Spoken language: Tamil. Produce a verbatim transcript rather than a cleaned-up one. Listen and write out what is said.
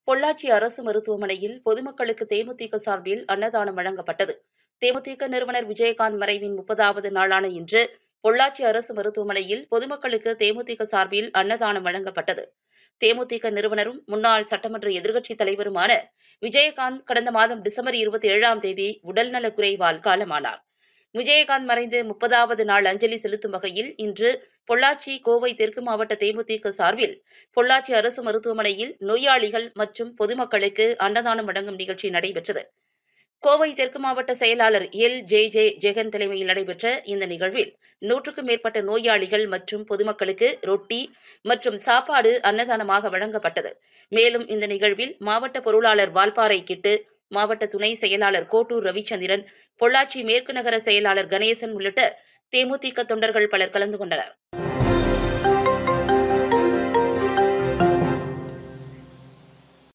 பொள்ளாச்சி அரசு மருத்துவமனையில் பொதுமக்களுக்கு தேமுதிக சார்பில் அன்னதானம் வழங்கப்பட்டது. தேமுதிக நிறுவனர் விஜயகாந்த் மறைவின் முப்பதாவது நாளான இன்று பொள்ளாச்சி அரசு மருத்துவமனையில் பொதுமக்களுக்கு தேமுதிக சார்பில் அன்னதானம் வழங்கப்பட்டது. தேமுதிக நிறுவனரும் முன்னாள் சட்டமன்ற எதிர்க்கட்சித் தலைவருமான விஜயகாந்த் கடந்த மாதம் டிசம்பர் இருபத்தி ஏழாம் தேதி உடல்நலக் குறைவால் காலமானார். விஜயகாந்த் மறைந்து முப்பதாவது நாள் அஞ்சலி செலுத்தும் வகையில் இன்று பொள்ளாச்சி, கோவை தெற்கு மாவட்ட தேமுதிக சார்பில் பொள்ளாச்சி அரசு மருத்துவமனையில் நோயாளிகள் மற்றும் பொதுமக்களுக்கு அன்னதானம் வழங்கும் நிகழ்ச்சி நடைபெற்றது. கோவை தெற்கு மாவட்ட செயலாளர் எல் ஜே ஜே ஜெகன் தலைமையில் நடைபெற்ற இந்த நிகழ்வில் நூற்றுக்கும் மேற்பட்ட நோயாளிகள் மற்றும் பொதுமக்களுக்கு ரொட்டி மற்றும் சாப்பாடு அன்னதானமாக வழங்கப்பட்டது. மேலும் இந்த நிகழ்வில் மாவட்ட பொருளாளர் வால்பாறை கிட்டு, மாவட்ட துணை செயலாளர் கோட்டூர் ரவிச்சந்திரன், பொள்ளாச்சி மேற்கு நகர செயலாளர் கணேசன் உள்ளிட்ட தேமுதிக தொண்டர்கள் பலர் கலந்து கொண்டனர்.